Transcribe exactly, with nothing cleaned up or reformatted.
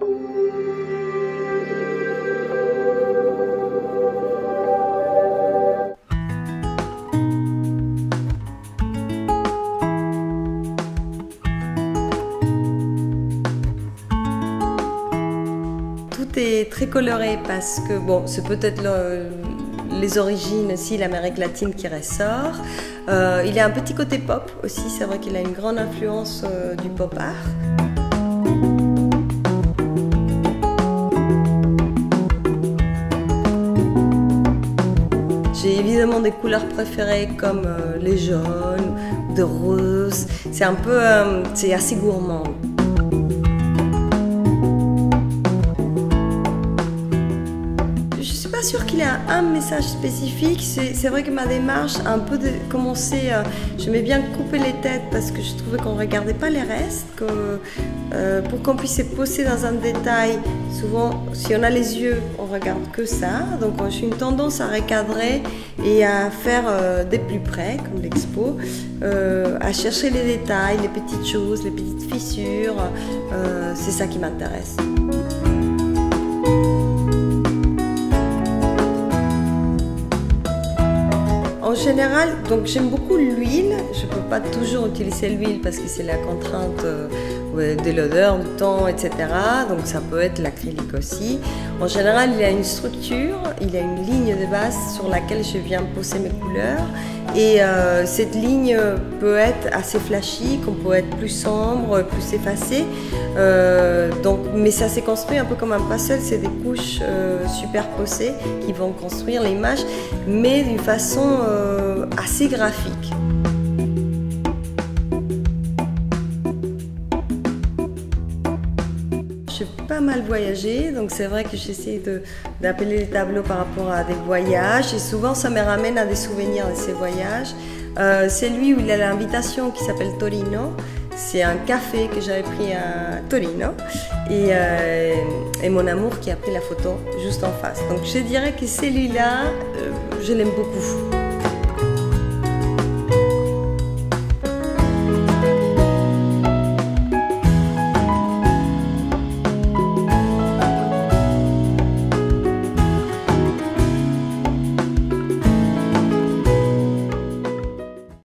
Tout est très coloré parce que, bon, c'est peut-être le, les origines aussi, l'Amérique latine qui ressort. Euh, il a un petit côté pop aussi, c'est vrai qu'il a une grande influence euh, du pop art. J'ai évidemment des couleurs préférées comme euh, les jaunes, de rose. C'est un peu, euh, c'est assez gourmand. Je ne suis pas sûre qu'il ait un message spécifique. C'est vrai que ma démarche a un peu de, commencé, euh, j'aimais bien couper les têtes parce que je trouvais qu'on ne regardait pas les restes, que, euh, pour qu'on puisse se poser dans un détail. Souvent, si on a les yeux, on ne regarde que ça. Donc j'ai une tendance à recadrer et à faire euh, des plus près, comme l'expo, euh, à chercher les détails, les petites choses, les petites fissures. Euh, c'est ça qui m'intéresse. En général, donc j'aime beaucoup l'huile. Je ne peux pas toujours utiliser l'huile parce que c'est la contrainte euh, de l'odeur, du temps, et cetera. Donc ça peut être l'acrylique aussi. En général, il a une structure, il a une ligne de base sur laquelle je viens poser mes couleurs. Et euh, cette ligne peut être assez flashy, qu'on peut être plus sombre, plus effacée. Euh, donc, mais ça s'est construit un peu comme un puzzle, c'est des couches euh, superposées qui vont construire l'image, mais d'une façon euh, assez graphique. J'ai pas mal voyagé, donc c'est vrai que j'essaie d'appeler les tableaux par rapport à des voyages et souvent ça me ramène à des souvenirs de ces voyages. Euh, c'est lui où il a l'invitation qui s'appelle Torino. C'est un café que j'avais pris à Torino et, euh, et mon amour qui a pris la photo juste en face. Donc je dirais que celui-là, euh, je l'aime beaucoup.